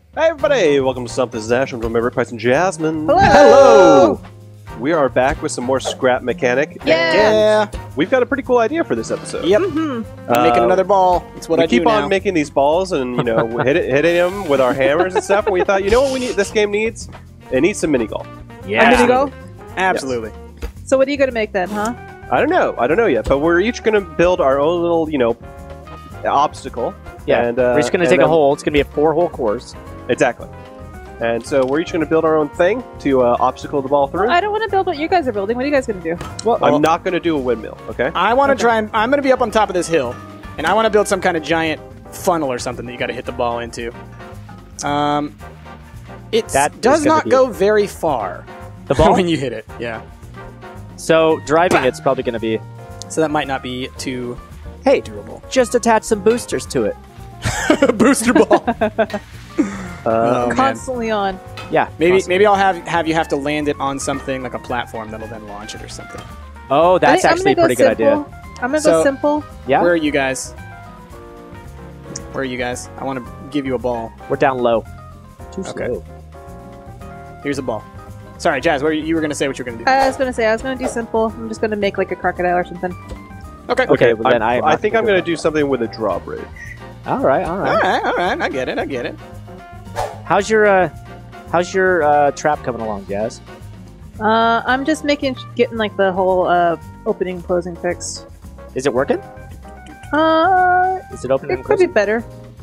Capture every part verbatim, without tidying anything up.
Hey everybody, welcome to Stump. This is Ash. I'm joined by Rick Price and Jasmine. Hello! Hello! We are back with some more Scrap Mechanic. Yeah! Yeah. We've got a pretty cool idea for this episode. Yep. Mm-hmm. I'm making Uh, another ball. That's what we I keep do on now. making these balls and, you know, hit it, hitting them with our hammers and stuff. And we thought, you know what we need? This game needs? It needs some mini golf. Yeah. A mini golf? Absolutely. So what are you going to make then, huh? I don't know. I don't know yet. But we're each going to build our own little, you know, obstacle. Yeah. And, uh, we're just going to and take then- a hole. It's going to be a four-hole course. Exactly. And so we're each going to build our own thing to uh, obstacle the ball through. I don't want to build what you guys are building. What are you guys going to do? Well, I'm not going to do a windmill, okay? I want to Okay. try and I'm going to be up on top of this hill, and I want to build some kind of giant funnel or something that you got to hit the ball into. Um, it That does is gonna not be- go very far. The ball? when you hit it, yeah. So driving it's probably going to be, So that might not be too hey, doable. just attach some boosters to it. Booster ball. Uh, Oh, man. Constantly on. Yeah. Maybe awesome. maybe I'll have have you have to land it on something like a platform that'll then launch it or something. Oh, I that's think I'm actually a gonna pretty go good simple. idea. I'm going to So- go simple. Yeah? Where are you guys? Where are you guys? I want to give you a ball. We're down low. Too Okay. slow. Here's a ball. Sorry, Jazz. What were you, you were going to say? What you were going to do? I was going to say, I was going to do simple. I'm just going to make like a crocodile or something. Okay. Okay, well then I am I not think gonna I'm do going to that. do something with a drawbridge. All right, all All right. right. All right. I get it. I get it. How's your uh, how's your uh, trap coming along, Jazz? Uh, I'm just making, getting like the whole uh, opening and closing fixed. Is it working? Uh, Is it opening it and could be closing? better.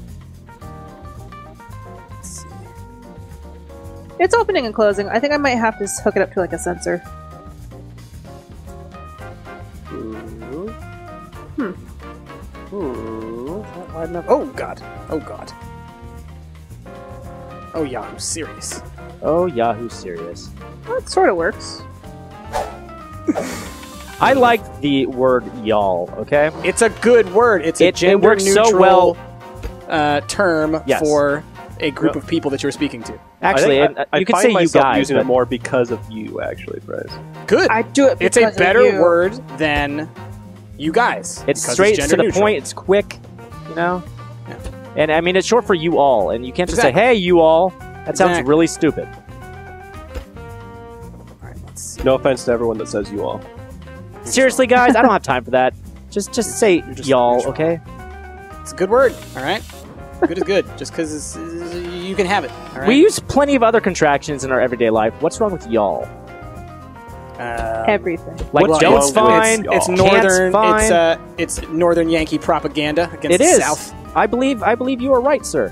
It's opening and closing. I think I might have to s- hook it up to like a sensor. Hmm. Hmm. Hmm. Wide enough. Oh God. Oh God. Oh Yahoo! Serious. Oh, Yahoo serious. Well, it sort of works. I like the word y'all, okay? It's a good word. It's a It- it gender works so neutral well. uh, term Yes. for a group of people that you're speaking to. Actually, I think and, I, you I could find say you myself guys, using but it more because of you, actually, Bryce. Good. I do it. It's a because of better you. word than you guys. it's because straight gender to the neutral. point. It's quick, you know. Yeah. And I mean, it's short for you all, and you can't just Exactly. say, "Hey, you all." That sounds Exactly. really stupid. All right, let's see. No offense to everyone that says you all. Seriously, guys, I don't have time for that. Just, just say You're just y'all, neutral. okay? It's a good word. All right. Good is good. Just because you can have it. All right. We use plenty of other contractions in our everyday life. What's wrong with y'all? Uh, Everything. Like What's don't's wrong with fine. y'all? It's Can't's northern. fine. It's uh, it's northern Yankee propaganda against It the is. South. I believe. I believe you are right, sir.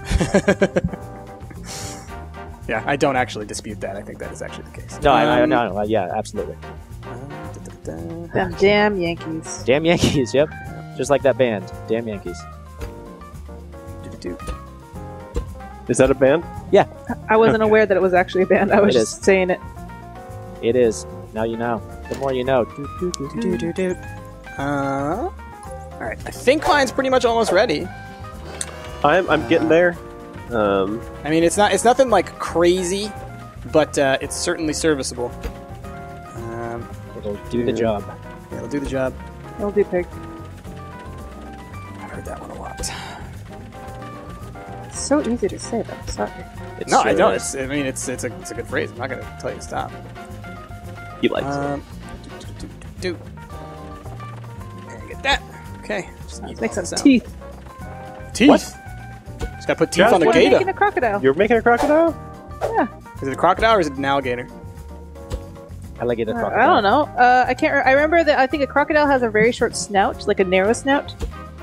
Yeah, I don't actually dispute that. I think that is actually the case. No, I, I, Um, no, no, yeah, absolutely. uh, da, da, da. Them damn Yankees. Damn Yankees. Yep. Just like that band. Damn Yankees. Do-do-do. Is that a band? I wasn't aware that it was actually a band. I was It just saying it. It is. Now you know. The more you know. Do, do, do, do. Do-do-do. Uh, all right. I think mine's pretty much almost ready. I'm, I'm getting there. Um, I mean, it's not it's nothing like crazy, but uh, it's certainly serviceable. Um, It'll do the job. yeah, it'll do the job. It'll do pig. I've heard that one a lot. It's so easy to say though. Sorry. It No, I sure don't. is. It's, I mean, it's it's a it's a good phrase. I'm not going to tell you to stop. he likes it. Um, do, do, do, do. And get that. Okay. Just need Make some all this out. teeth. Teeth. What? Just got to put teeth Josh, on a what- We're gator. making a crocodile. You're making a crocodile? Yeah. Is it a crocodile or is it an alligator? I like it. Uh, I don't know. Uh, I can't. Re- I remember that. I think a crocodile has a very short snout, like a narrow snout.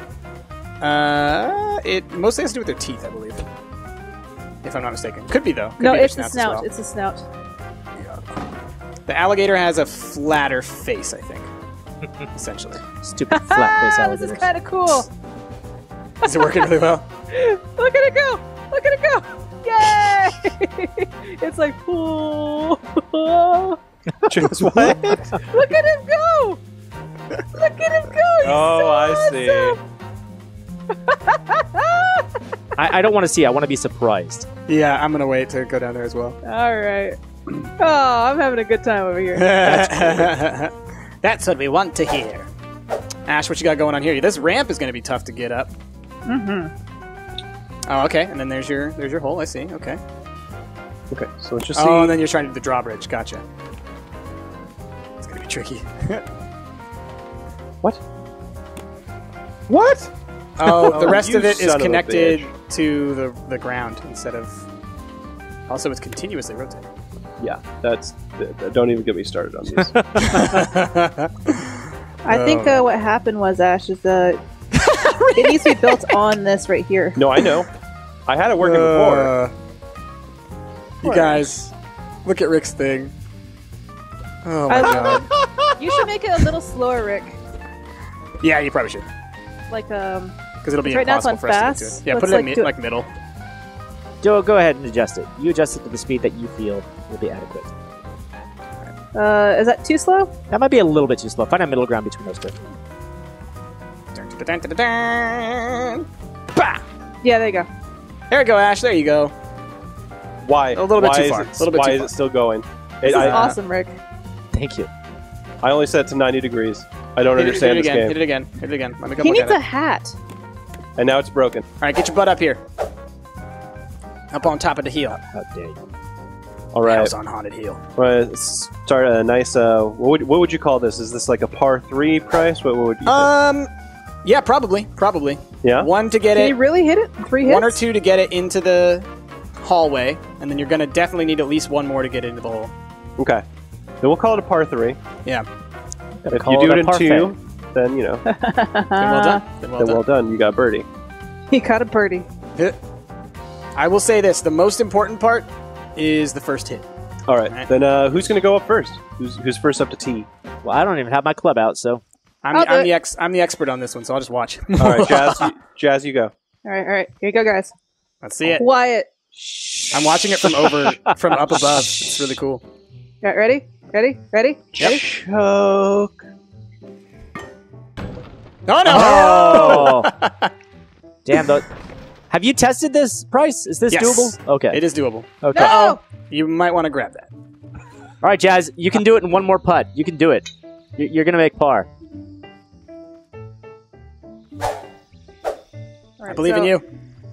Uh, it mostly has to do with their teeth, I believe. If I'm not mistaken. Could be though. Could No, be their it's the snouts as snout. well. It's the snout. The alligator has a flatter face, I think. Essentially. Stupid flat face Ah, this is alligators. kind of cool. Is it working really well? Look at it go! Look at it go! Yay! It's like, ooh. Just what? Look at him go! Look at him go! He's Oh, so I see. awesome. I, I don't want to see. I want to be surprised. Yeah, I'm gonna wait to go down there as well. All right. Oh, I'm having a good time over here. That's, That's what we want to hear. Ash, what you got going on here? This ramp is going to be tough to get up. Mm-hmm. Oh, okay. And then there's your there's your hole. I see. Okay. Okay, so let's just Oh, see. and then you're trying to do the drawbridge. Gotcha. It's gonna be tricky. What? What? Oh, the Oh, rest you of it is son of a connected bitch. to the the ground instead of. Also, it's continuously rotating. Yeah, that's. th- th- Don't even get me started on these. I think Oh. uh, what happened was, Ash, is uh, it needs to be built on this right here. No, I know. I had it working before. Uh, you guys, look at Rick's thing. Oh my I- god. You should make it a little slower, Rick. Yeah, you probably should. Like, um, Because it'll be Right now it's impossible on for us to get fast. to it. Yeah, Let's, put it like, in mi- do it- like middle. Joe, go ahead and adjust it. You adjust it to the speed that you feel will be adequate. uh, is that too slow? That might be a little bit too slow. Find a middle ground between those two. Dun, dun, dun, dun, dun. Bah! Yeah, there you go. There you go, Ash. There you go. Why? A little bit why too is far. It, A little bit why too is far. it still going? This It, is I, awesome, Rick. Thank you. I only set it to ninety degrees. I don't Hit it, understand hit it this again. game. Hit it again. Hit it again. Let me go He look needs at a it. hat. And now it's broken. All right, get your butt up here. Up on top of the hill. How dare you. All right. House on haunted hill. Well, let's start a nice. Uh, what would what would you call this? Is this like a par three price? What, what would you? Um, yeah, probably, probably. think? Yeah. One to get Can it. you really hit it? Three hits? One or two to get it into the hallway, and then you're gonna definitely need at least one more to get into the hole. Okay. Then we'll call it a par three. Yeah. Gotta If call you do a it in parfait. two, then you know, Then well done. Then well then done. well done. You got birdie. He caught a birdie. Hit. I will say this: the most important part is the first hit. All right. Right. Then uh, who's going to go up first? Who's who's first up to tee? Well, I don't even have my club out, so. I'm, I'll the, do I'm it. the ex. I'm the expert on this one, so I'll just watch. All right, Jazz. you, Jazz, you go. All right, all right. Here you go, guys. Let's see it. Quiet. I'm watching it from over, from up above. It's really cool. All right, ready? Ready? Ready? Ready? Choke. Oh no! Oh! Damn, though. Have you tested this price? Is this Yes. doable? Okay. It is doable. Okay. No! You might want to grab that. All right, Jazz, you can do it in one more putt. You can do it. You- You're going to make par. All right, I believe so- in you.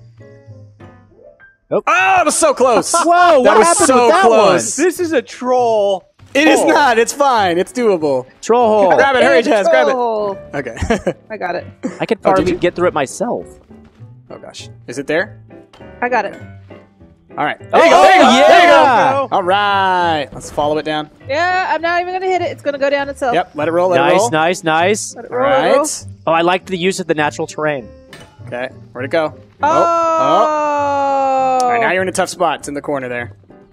Nope. Oh, it was so close. Whoa, That what was happened so with that close. This is a troll. It is Oh. not. It's fine. It's doable. one? Troll hole. Grab it. Hurry, It's Jazz. Grab it. troll. Okay. I got it. I could Oh, did probably you? get through it myself. Oh gosh. Is it there? I got it. All right. There Oh, you go. There you go. yeah. There you go. Go. All right. Let's follow it down. Yeah, I'm not even gonna hit it. It's gonna go down itself. Yep. Let it roll. Let it Nice, roll. nice, nice. Let it All roll. let it roll. right. Oh, I liked the use of the natural terrain. Okay. Where'd it go? Oh. All right. Now you're in a tough spot. It's in the corner there.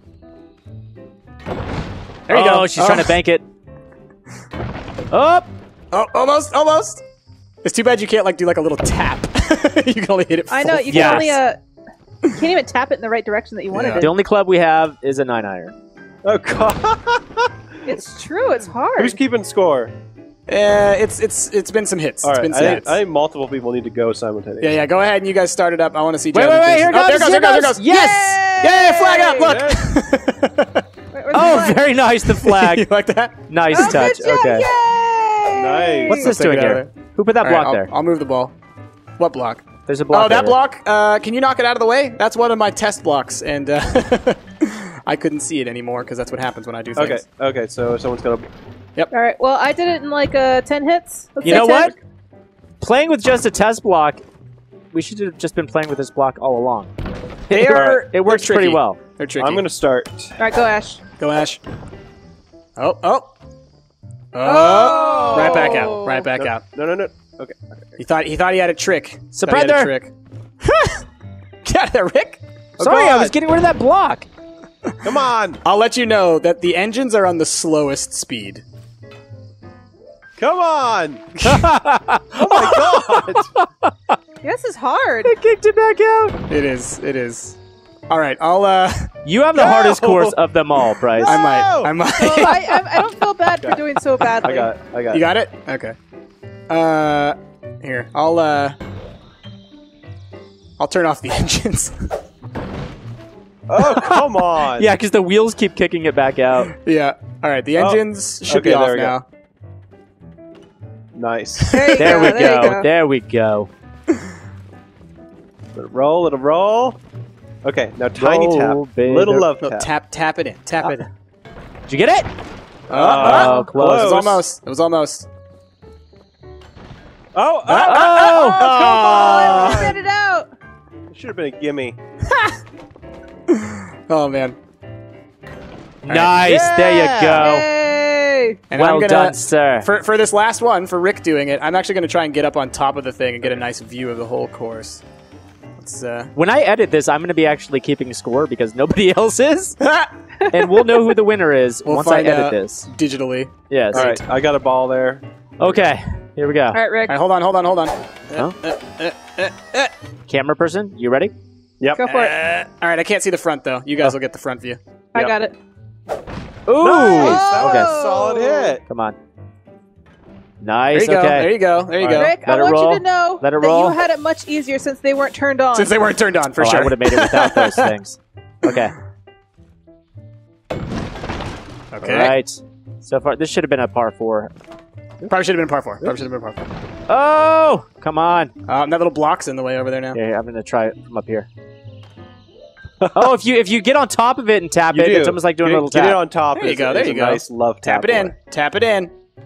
There you oh, go. she's trying to bank it. Oh! Oh, almost, almost. It's too bad you can't like do like a little tap. You can only hit it. I know full you Yes. can only uh, you can't even tap it in the right direction that you wanted Yeah. The it. only club we have is a nine iron. Oh God. It's true. It's hard. Who's keeping score? Uh, it's it's it's been some hits. All It's right. been I some think, hits. I think multiple people need to go simultaneously. Yeah, yeah. Go ahead and you guys start it up. I want to see. Wait, Jazz wait, and wait, things. here Oh, there goes, goes, there here goes, there goes. goes. Yes! Yay! Flag up! Look. Wait, where's the Oh, flag? very nice, the you flag. like that? Nice Oh, touch. good job. Okay. Yay! Nice. What's this Let's take doing it out of here? there. Who put that All right, block I'll, there? I'll move the ball. What block? There's a block Oh, that there. block. Uh, can you knock it out of the way? That's one of my test blocks, and uh, I couldn't see it anymore because that's what happens when I do things. Okay. Okay. So someone's gonna. All right. Well, I did it in like uh, ten hits. Let's You say know ten. what? Playing with just a test block, we should have just been playing with this block all along. They It- are. It works they're pretty tricky. well. They're tricky. I'm gonna start. All right, go Ash. go, Ash. Oh, oh, oh! Oh! Right back out. Right back no, out. No, no, no. Okay. He thought he thought he had a trick. Thought he had a Surrender. trick. Get out of there, Rick. Sorry, I God. was getting rid of that block. Come on. I'll let you know that the engines are on the slowest speed. Come on. Oh my God. This is hard. Kicked it back out. It is. It is. All right. I'll. uh You have the No! hardest course of them all, Bryce. I might. No! I might. I, I, I don't feel bad for doing so badly. I got it. I got You it. got it? Okay. Uh, here. I'll, uh... I'll turn off the engines. Oh, come on. Yeah, because the wheels keep kicking it back out. Yeah. All right. The Oh, engines should be okay, off there we go. now. Nice. There you There go. we there you go. go. There we go. Let it roll. Let it roll. Okay, now tiny Roll, tap. baby. Little love No, tap. tap, tap it in. Tap it in. Did you get it? Oh, Oh, close. It was almost. It was almost. Oh, oh, Oh! Oh, I set it out. It should have been a gimme. Oh man. Nice. Yeah. There you go. Yay! And well I'm gonna, done, sir. For for this last one, for Rick doing it, I'm actually gonna try and get up on top of the thing and get a nice view of the whole course. Let's uh. When I edit this, I'm going to be actually keeping score because nobody else is, and we'll know who the winner is We'll once I find edit out this. digitally. Yes. All right, I got a ball there. Okay. Here we go. All right, Rick, All right, hold on, hold on, hold on. Huh? Uh, uh, uh, uh, Camera person, you ready? Yep. go for it. uh. All right, I can't see the front though. You guys will get the front view. I Yep. got it. Ooh. Nice. That was Okay. a solid hit. Come on. There Nice. you go. Okay. There you go. There you All go. right. Rick, Let I it want roll. you to know Let it that roll. you had it much easier since they weren't turned on. Since they weren't turned on, for oh, sure. I would have made it without those things. Okay. Okay. All right. So far, this should have been a par four. Probably should have been par four. Probably should have been par four. Oh, come on. Um, that little block's in the way over there now. Yeah, here, I'm going to try it from up here. Oh, if you if you get on top of it and tap You it, do. it's almost like doing get, a little get tap. it on top. There you is- go, there is you a go. Nice love tap. Tap it in. away. Tap it in.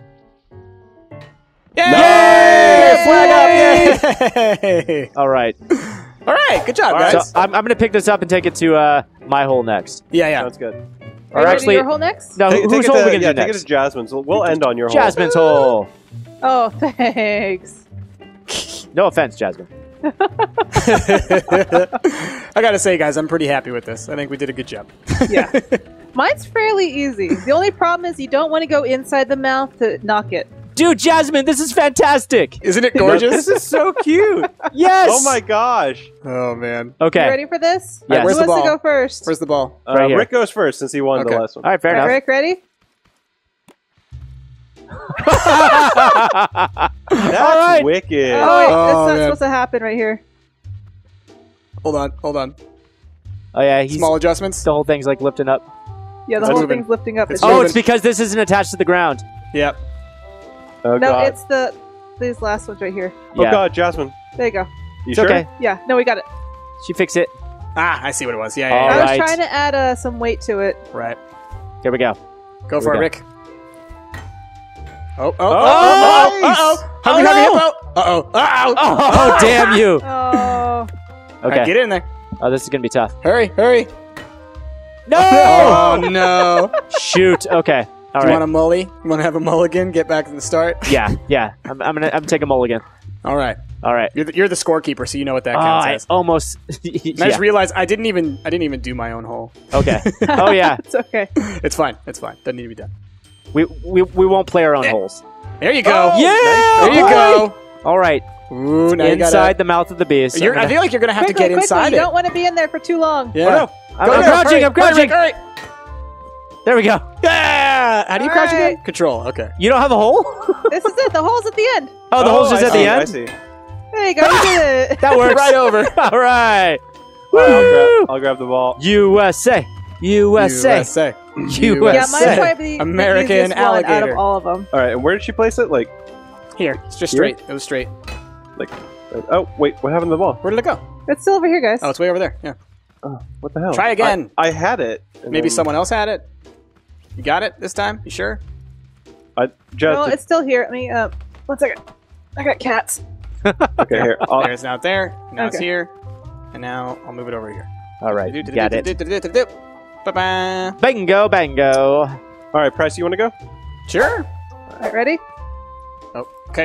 Yay! Nice! Flag up! Yay! All right. All right, good job, All right. guys. So I'm, I'm going to pick this up and take it to uh, my hole next. yeah, yeah. Sounds good. Are you Or ready to actually, do your hole next? no, Take, whose take it hole are to, we going to yeah, do take it next? to Jasmine's. We'll, we'll end on your hole. Jasmine's hole. Oh, thanks. No offense, Jasmine. I gotta say, guys, I'm pretty happy with this. I think we did a good job. Yeah. Mine's fairly easy. The only problem is you don't want to go inside the mouth to knock it. Dude, Jasmine, this is fantastic. Isn't it gorgeous? This is so cute. Yes. Oh my gosh. Oh man. Okay. You ready for this? Yes. Where's Who the wants ball? to go first? Where's the ball? Uh, Right here. Rick goes first since he won Okay. the last one. All right, fair All right, enough. Rick, ready? That's right. wicked. Oh, wait, Oh, that's not man. supposed to happen right here. Hold on, hold on. Oh, yeah, he's, Small adjustments. the whole thing's like lifting up. Yeah, the It's whole moving. thing's lifting up. It's It's Oh, moving. it's because this isn't attached to the ground. Yep. Oh no, god. it's the these last ones right here. Oh Yeah. god, Jasmine. There you go. You It's sure? okay. Yeah, no, we got it. She fixed it. Ah, I see what it was. Yeah, yeah, All yeah. I was right. trying to add uh, some weight to it. Right. Here we go. Go Here for we it, go. Rick. Oh, oh, oh, Oh, oh, oh, nice. oh, oh. Huggy, Oh, huggy, no. hippo. Uh-oh. Uh-oh. Oh, damn you. Oh, All right, Okay. get in there. Oh, this is going to be tough. Hurry, hurry. No! Oh, no. Shoot. Okay. All Do you right. want a mully? You want to have a mulligan? Get back to the start? Yeah, yeah. I'm, I'm going to I'm taking a mulligan. All right. All right. You're the, you're the scorekeeper, so you know what that Oh, counts I as. almost. And I yeah. just realized I didn't even I didn't even do my own hole. Okay. Oh, yeah. it's okay. It's fine. It's fine. Doesn't need to be done. We, we, we won't play our own holes. There you go. Oh, Yeah! There you go. All right. Ooh, now you Inside gotta, the mouth of the beast. You're, I'm I gonna- feel like you're gonna have quickly, to get quickly. inside You it. don't want to be in there for too long. Yeah. Oh, no. I'm, Go I'm there, crouching. hurry, I'm crouching. hurry, hurry. There we go. Yeah. How do you All crouch right. again? Control. Okay. You don't have a hole? This is it. The hole's at the end. Oh, the Oh, hole's just I at the see, end? I see. There you go. You did it. That works. Right over. All right. All right, I'll, Woo! grab, I'll grab the ball. U S A. U S A. U S A. U S A. Yeah, mine's probably the American easiest one out alligator. of all of them. All right, and where did she place it? Like, Here. It's just Here? straight. It was straight. like. uh, Oh wait, what happened to the ball? Where did it go? It's still over here, guys. Oh, it's way over there. Yeah. Oh, what the hell? Try again. I, I had it. and Maybe then someone else had it. You got it this time? You sure? I just. no, it's still here. Let me. Uh, one second. I got cats. okay, here. I'll, There, it's now there. Now it's Okay. here. And now I'll move it over here. All right. Got it. Ba-ba. Bango, bango. all right, Price, you want to go? Sure. All right, ready? Oh, okay.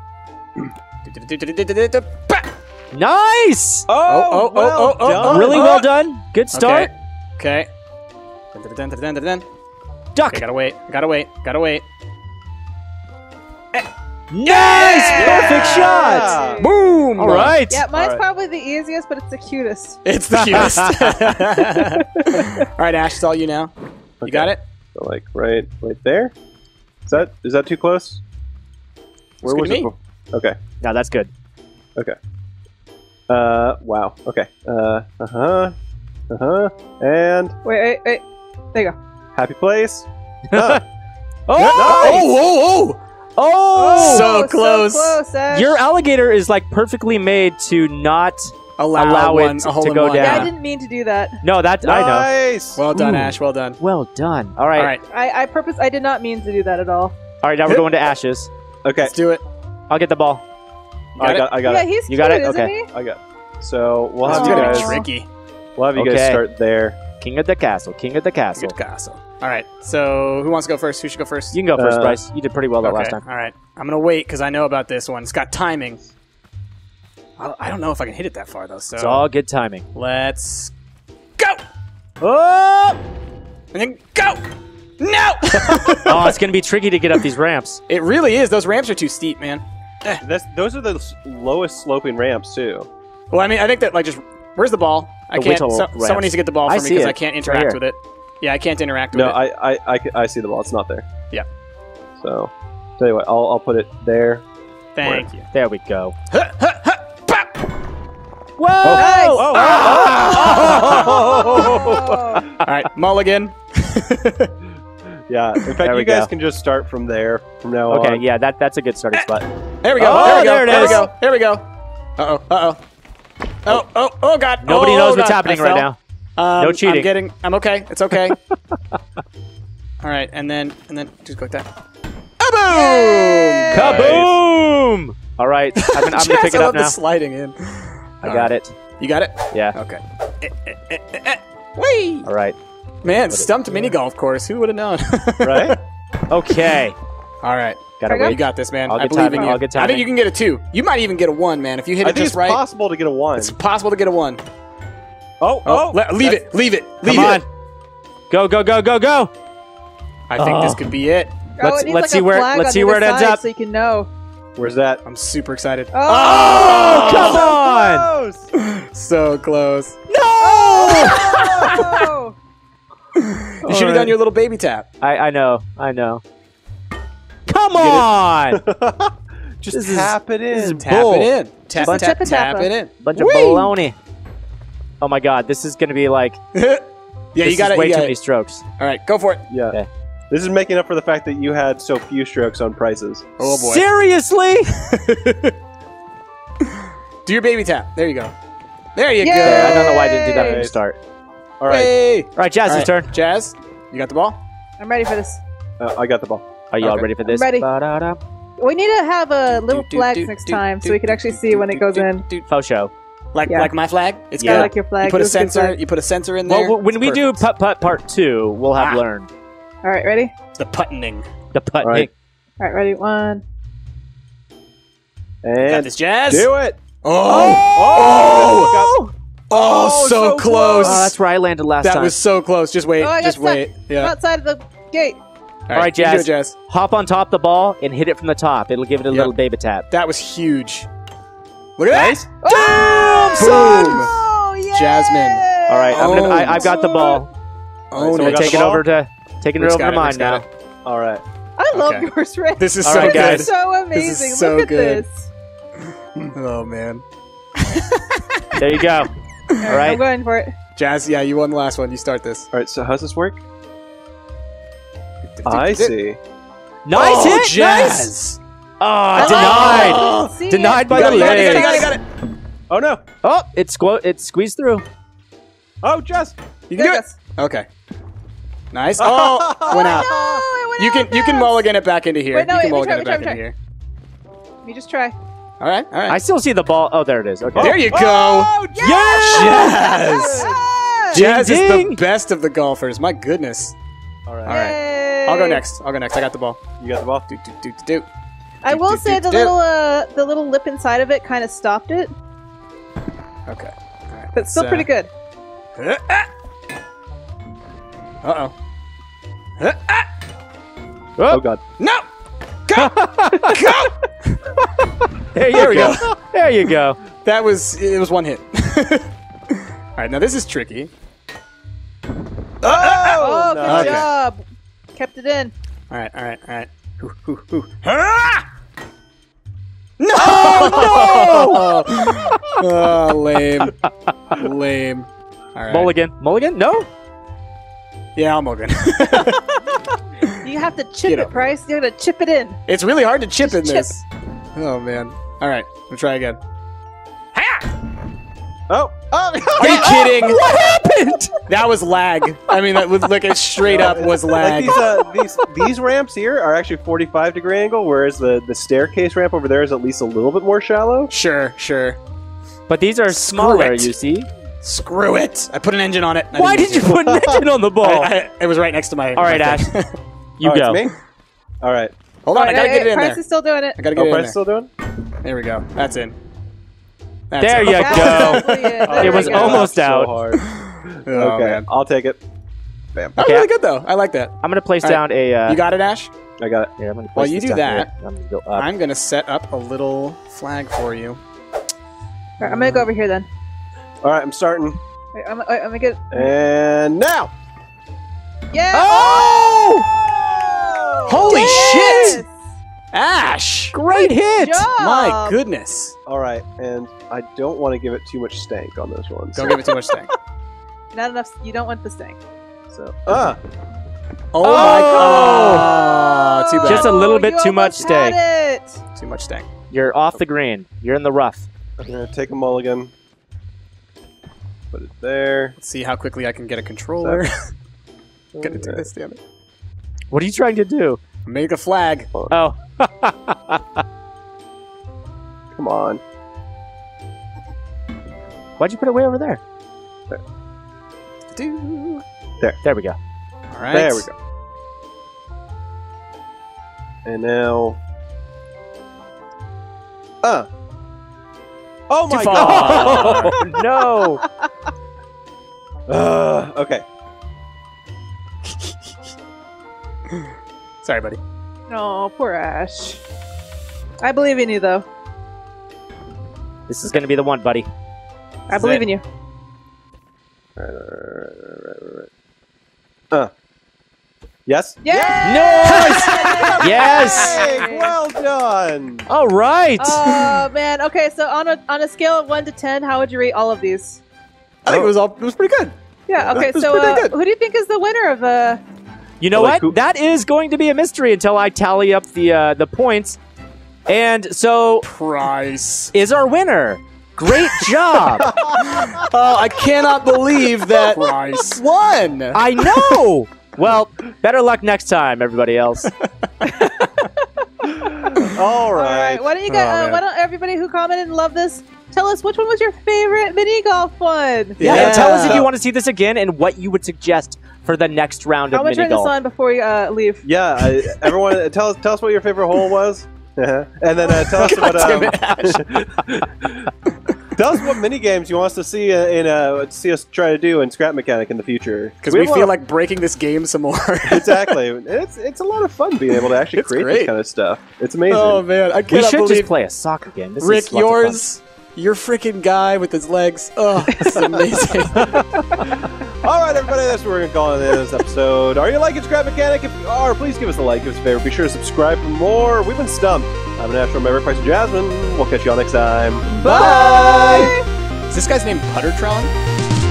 Nice. Oh, oh, oh, well oh, oh, done. oh. Really well done. Good start. Okay. Okay. Okay, Duck. gotta wait. Gotta wait. Gotta wait. Nice. Perfect shot. Yeah. Boom! All right. Yeah, mine's right. probably the easiest, but it's the cutest. It's the cutest. All right, Ash, it's all you now. You Okay. got it? So, like right, right there. Is that is that too close? Where good was to it? me. before? Okay. No, that's good. Okay. Uh. Wow. Okay. Uh. Uh huh. Uh huh. And Wait, wait, wait. There you go. happy place. Huh. Oh. Oh, oh, Oh. So close. So close, Ash. Your alligator is like perfectly made to not allow, allow one, it a hole to in go one. Yeah, down. I didn't mean to do that. No, that I know. Nice. Well done, Ooh. Ash. Well done. Well done. All right. All right, I, I purpose. I did not mean to do that at all. All right. Now we're going to ashes. Okay. let's do it. I'll get the ball. got I it? got. I got yeah, it. he's You got cute, it? isn't Okay. he? I got. It. So we'll This have is you gonna guys. be tricky. We'll have you Okay. guys start there. King of the castle. King of the castle. Good castle. All right. So who wants to go first? Who should go first? You can go first, Uh, Bryce. You did pretty well that okay. last time. All right. I'm gonna wait because I know about this one. It's got timing. I I don't know if I can hit it that far though. So It's all good timing. let's go Oh! and then go. No. Oh, it's going to be tricky to get up these ramps. It really is. Those ramps are too steep, man. That's, those are the s- lowest sloping ramps too. Well, I mean, I think that like just where's the ball? I The can't. Whittle So, ramps. someone needs to get the ball I for me see because it. I can't It's right interact here. with it. Yeah, I can't interact with No, it. I, I, I, I see the ball. It's not there. Yeah. So, tell you what, I'll, I'll put it there. Thank you. There we go. Huh, huh, huh, pop! Whoa! Nice. Oh, Oh. All right, mulligan. Yeah. In fact, There you we guys go. can just start from there from now on. Okay, yeah, that that's a good starting spot. There we go. Oh, there we go. there it there we is. go. There we go. Uh oh. Uh oh. Oh oh oh God. Nobody oh, knows what's God. happening I right fell. now. Um, No cheating. I'm getting. I'm okay. It's okay. All right, and then and then just go like that. Yay. Kaboom! Kaboom! All right, I'm gonna, I'm gonna Jazz, pick I it love up the now. sliding in. I got it. You got it? Yeah. Okay. Eh, eh, eh, eh, eh. Whee! All right. Man, stumped mini golf course. Who would have known? Right? Okay. All right. Gotta There you You wait. got this, man. I'll I get believe timing. in you. I'll get I think timing. you can get a two. You might even get a one, man. If you hit I it think just it's right, possible to get a one. it's possible to get a one. Oh, Oh, oh. le- leave that's- it. Leave it. Leave Come it. on. Go go go go go. I think Oh. this could be it. Oh, Let's- it needs let's like see a where- flag let's on see the where other it ends side up. so you can know. Where's that? I'm super excited. Oh, Come on. Close. So close. Oh! You should have done your little baby tap. I I know. I know. Come on. Just This is- tap it this is in. Tap Bull. it in. Tap, Bunch tap, of tap tappa. it in. Bunch of Whee! baloney. Oh my god, this is gonna be like yeah, this you got is it. way You too got many it. strokes. All right, go for it. Yeah. Okay. This is making up for the fact that you had so few strokes on prices. Oh boy. Seriously? Do your baby tap. There you go. There you Yay! go. Yeah, I don't know why I didn't do that from the Right. start. All right. Hey. All right, Jazz's All right, turn. Jazz, you got the ball? I'm ready for this. Uh, I got the ball. Are you all Okay. ready for this? ready. Ba-da-da. We need to have a little Do, do, flags do, next do, time do, so we can do, actually do, see do, when do, it goes do, in. do. Faux show. Like Yeah. like my flag? It's Yeah, good. like your flag. You put a This is good sensor. flag. You put a sensor in there. Well, w- when It's we do perfect. putt putt part two, we'll have Ah. learned All right, ready? the putting. the putt. All right. All right, ready? One. Got And this, Jazz. do it. Oh, Oh! oh, Oh, so, so close. Oh, that's where I landed last that time. was so close. Just wait. Oh, I got just stuck. wait. Yeah. Outside of the gate. All right, you can do Jazz. it, Jazz. Hop on top of the ball and hit it from the top. It'll give it a Yep. little baby tap. That was huge. Look at Nice. that. Oh! Boom. Oh, yeah! Jasmine. All right, I'm gonna. Owned. I, I've got the ball. Oh, so I'm we gonna got take the it ball? over to taking it Rick's over got to it, mine Rick's got now. it. All right. I love Okay. yours, Rick. This is All so right, good. guys. This is so amazing. This is Look so at good. this. Oh man, There you go. All All right. I'm going for it. Jazz. Yeah, you won the last one. You start this. All right. So how's this work? I see. Nice oh, hit. Jazz. Nice. Oh, denied. Oh. See Denied it. by You got the it, you got it, you got it, legs. you got it, you got it. Oh no. Oh, it squ- it squeezed through. Oh, Jess. You can do There it. goes. Okay. Nice. Oh, went out. No, it went You out can you can fast. mulligan it back into here. Wait, no, you can wait, mulligan let it me back try, into let here. Let me just try. All right, all I right. still see the ball. Oh, there it is. Okay. There you go. Oh, Jazz. Yes! Jazz is the ding. best of the golfers. My goodness. All right. All right. Yay. I'll go next. I'll go next. I got the ball. You got the ball. Do do do do do. I Do, will do, say do, the do. little uh, the little lip inside of it kind of stopped it, Okay. All right. but still So- pretty good. Uh oh. Oh God. No. Go. Go. There you There we go. go. There you go. That was it. Was one hit. All right. Now this is tricky. Oh, good nice. Okay. job. Kept it in. All right. All right. All right. Hoo, hoo, hoo. Ah! No! Oh, no! Oh, lame. Lame. All right. Mulligan. Mulligan? No. Yeah, I'll mulligan. You have to chip Get it, up. Price. You have to chip it in. It's really hard to chip Just in chip. this. Oh man. All right. We'll try again. Oh, oh! Are you kidding? What happened? That was lag. I mean, that was like it straight up was lag. Like these, uh, these these ramps here are actually forty-five degree angle, whereas the the staircase ramp over there is at least a little bit more shallow. Sure, sure. But these are smaller, it. you see. Screw it. I put an engine on it. I Why didn't did you use it. put an engine on the ball? I, I, it was right next to my. All right, my Ash. thing. You oh, go. It's me? All right. Hold on, All I gotta right, get it in Price there. is still doing it. I gotta get Oh, it in Price there. still doing? There we go. That's in. That's There in. you That's go. definitely it. There It we was go. almost so out. hard. Oh, Okay, man. I'll take it. Bam. That's Okay. really good though. I like that. I'm gonna place All right. down a. Uh, You got it, Ash? I got it. Here, I'm gonna place While you this do down that, here. I'm gonna go up. I'm gonna set up a little flag for you. All right, I'm gonna go over here then. All right, I'm starting. Wait, I'm, I'm gonna get. And now. Yeah! Oh! Holy Yes! shit! Ash! Great hit! job! My goodness. All right, and I don't want to give it too much stank on those ones. Don't give it too much stank. Not enough. You don't want the stank. So, ah, Oh, my god. Too bad. Just a little bit you too much almost had stank. it. Too much stank. You're off the green. You're in the rough. I'm gonna take a mulligan. Put it there. Let's see how quickly I can get a controller. Gonna do this, damn it. What are you trying to do? Make a flag. Oh. Come on. Why'd you put it way over there? Do. There we go. All right. There we go. And now. Uh. Oh Too my far. god! Oh, no! Uh, okay. Sorry, buddy. Oh, poor Ash. I believe in you, though. This is gonna be the one, buddy. I is believe it. in you. Right, right, right, right, right, right. Uh. Yes? Yeah! Nice! Yes! Hey, well done! All right! Oh man. Okay, so on a on a scale of one to ten, how would you rate all of these? I think it was all. It was pretty good. Yeah. Okay. That was So pretty uh, good. who do you think is the winner of the? You know Well, like what? who- That is going to be a mystery until I tally up the uh, the points. And so, Price. is our winner. Great job! Oh, I cannot believe that Price won. I know! Well, better luck next time, everybody else. All All right. right. Why don't you Oh, guys? uh, man. why don't everybody who commented and loved this tell us which one was your favorite mini golf one? Yeah, Yeah. tell us if you want to see this again and what you would suggest for the next round I'm of gonna mini turn this golf. on before we uh, leave. Yeah, I, everyone, tell us, tell us what your favorite hole was, and then uh, tell us what. Damn Um, it, Ash. tell us what mini games you want us to see uh, in uh, see us try to do in Scrap Mechanic in the future. Because we, have a lot feel of- like breaking this game some more. exactly. It's it's a lot of fun being able to actually It's create great. this kind of stuff. It's amazing. Oh man, I We cannot should believe just play a soccer game. This Rick, is lots of fun. yours, your freaking guy with his legs. Oh, this is amazing. All right, everybody, that's what we're going to call it in this episode. Are you liking Scrap Mechanic? If you are, please give us a like, give us a favor. Be sure to subscribe for more. We've been stumped. I'm National Member Price of Jasmine. We'll catch you all next time. Bye. Is this guy's name Puttertron?